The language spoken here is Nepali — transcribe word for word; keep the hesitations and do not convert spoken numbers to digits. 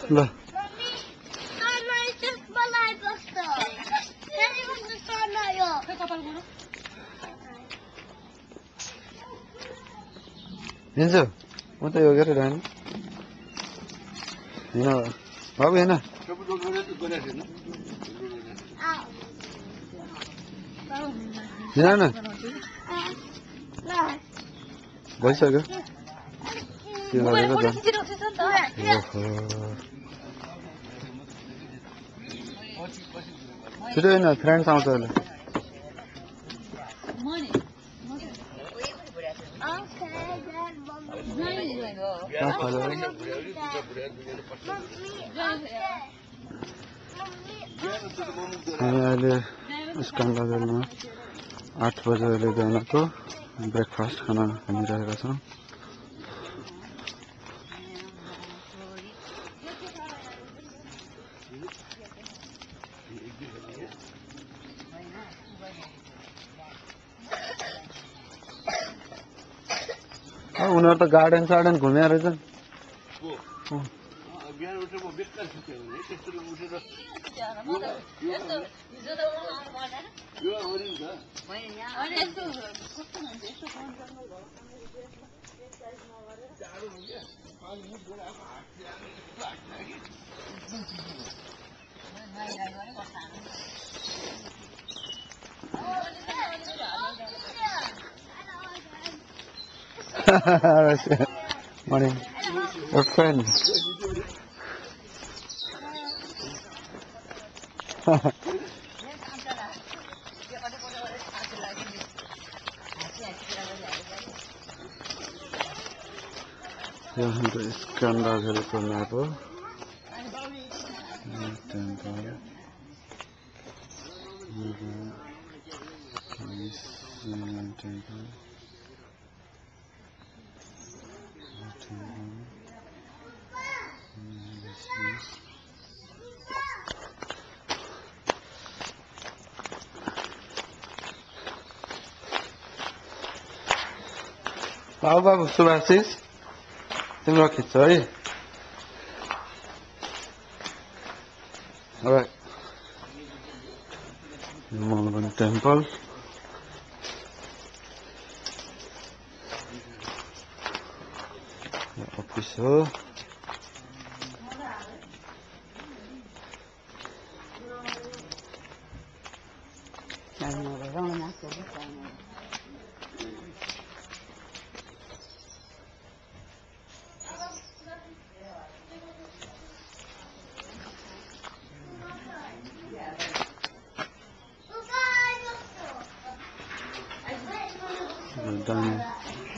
ल हिँड्छु म त यो गरेर होइन हिँड बाबु हिँड हिँड न भइसक्यो छिटो होइन फ्रेन्ड्स आउँछ अहिले हामी अहिले स्क्यान्डावेलमा आठ बजे अहिले बिहानको ब्रेकफास्ट खाना खानिरहेका छौँ उनीहरू त गार्डन सार्डन घुमे रहेछन् Morning. Your friend. Here is Skandavel temple. Temple. This temple. बाबु बाबु सुभाशिष तिम्रो खिच्छ है मोहन टेम्पल अफिस हो done